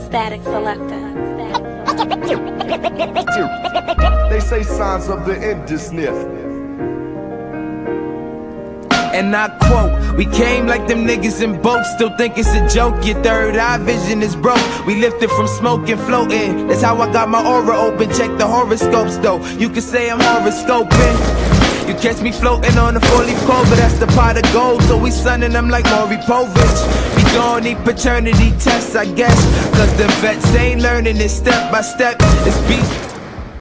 Static Selector. They say signs of the end is near. And I quote, we came like them niggas in boats, still think it's a joke, your third eye vision is broke. We lifted from smoke and floating, that's how I got my aura open. Check the horoscopes though, you can say I'm horoscoping. You catch me floating on a 4-leaf clover, that's the pot of gold. So we sunning them like Maury Povich. We gon' need paternity tests, I guess, cause the vets ain't learning it step by step. It's beast.